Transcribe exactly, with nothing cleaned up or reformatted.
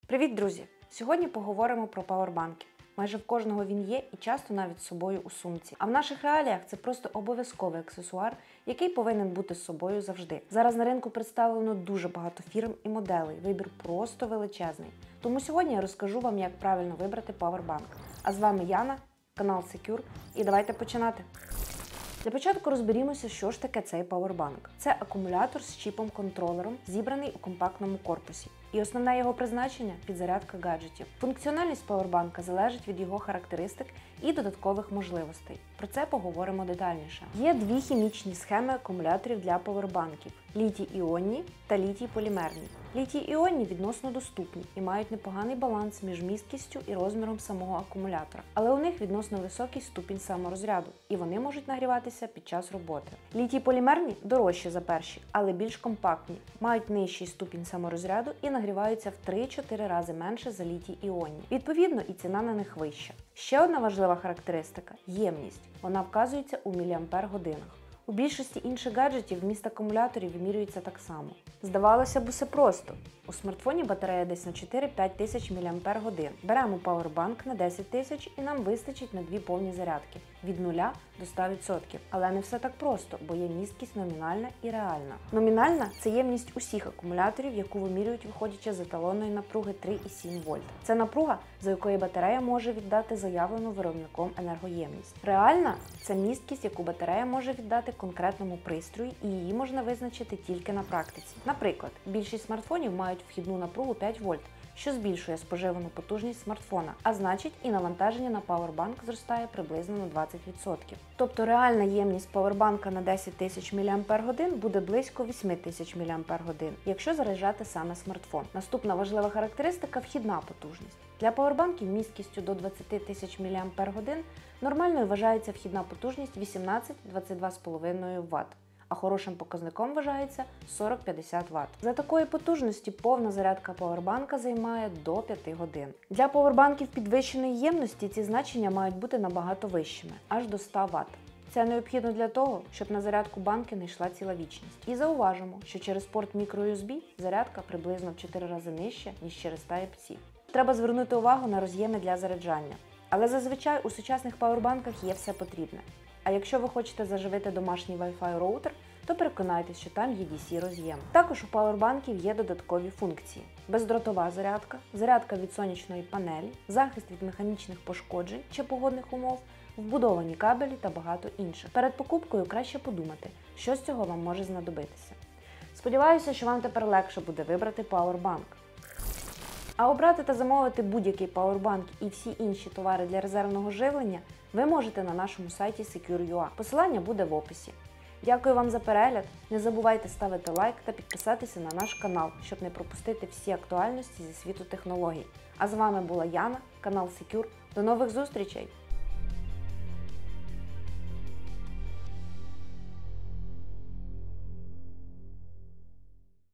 Привіт, друзі! Сьогодні поговоримо про павербанки. Майже в кожного він є і часто навіть з собою у сумці. А в наших реаліях це просто обов'язковий аксесуар, який повинен бути з собою завжди. Зараз на ринку представлено дуже багато фірм і моделей, вибір просто величезний. Тому сьогодні я розкажу вам, як правильно вибрати павербанк. А з вами Яна, канал Secure, і давайте починати. Для початку розберімося, що ж таке цей павербанк. Це акумулятор з чіпом-контролером, зібраний у компактному корпусі. І основне його призначення – підзарядка гаджетів. Функціональність павербанка залежить від його характеристик і додаткових можливостей. Про це поговоримо детальніше. Є дві хімічні схеми акумуляторів для павербанків – літій-іонні та літій-полімерні. Літій-іонні відносно доступні і мають непоганий баланс між місткістю і розміром самого акумулятора. Але у них відносно високий ступінь саморозряду, і вони можуть нагріватися під час роботи. Літій-полімерні дорожчі за перші, але більш компактні, мають нижчий ступінь саморозряду і нагріваються в три-чотири рази менше за літій-іонні. Відповідно, і ціна на них вища. Ще одна важлива характеристика – ємність. Вона вказується у міліампер-годинах. У більшості інших гаджетів вміст акумуляторів вимірюється так само. Здавалося б, усе просто. У смартфоні батарея десь на чотири-п'ять тисяч міліампер-годин. Беремо павербанк на десять тисяч і нам вистачить на дві повні зарядки – від нуля до ста відсотків. Але не все так просто, бо є місткість номінальна і реальна. Номінальна – це ємність усіх акумуляторів, яку вимірюють, виходячи з еталонної напруги три і сім вольт. Це напруга, за якої батарея може віддати заявлену виробником енергоємність. Реальна – це місткість, яку батарея може віддати конкретному пристрою, і її можна визначити тільки на практиці. Наприклад, більшість смартфонів мають вхідну напругу п'ять вольт, що збільшує споживану потужність смартфона, а значить і навантаження на павербанк зростає приблизно на двадцять відсотків. Тобто реальна ємність павербанка на десять тисяч міліампер-годин буде близько вісім тисяч міліампер-годин, якщо заряджати саме смартфон. Наступна важлива характеристика – вхідна потужність. Для павербанків місткістю до двадцять тисяч міліампер-годин нормальною вважається вхідна потужність вісімнадцять-двадцять два з половиною ватт. А хорошим показником вважається сорок-п'ятдесят ватт. За такої потужності повна зарядка павербанка займає до п'яти годин. Для павербанків підвищеної ємності ці значення мають бути набагато вищими – аж до ста ватт. Це необхідно для того, щоб на зарядку банки не йшла ціла вічність. І зауважимо, що через порт мікро ю ес бі зарядка приблизно в чотири рази нижча, ніж через Type-C. Треба звернути увагу на роз'єми для заряджання. Але зазвичай у сучасних павербанках є все потрібне. А якщо ви хочете заживити домашній Wi-Fi роутер, то переконайтесь, що там є ді сі роз'єм. Також у павербанків є додаткові функції. Бездротова зарядка, зарядка від сонячної панелі, захист від механічних пошкоджень чи погодних умов, вбудовані кабелі та багато інших. Перед покупкою краще подумати, що з цього вам може знадобитися. Сподіваюся, що вам тепер легше буде вибрати павербанк. А обрати та замовити будь-який павербанк і всі інші товари для резервного живлення ви можете на нашому сайті Secure точка ю а. Посилання буде в описі. Дякую вам за перегляд, не забувайте ставити лайк та підписатися на наш канал, щоб не пропустити всі актуальності зі світу технологій. А з вами була Яна, канал Secure. До нових зустрічей!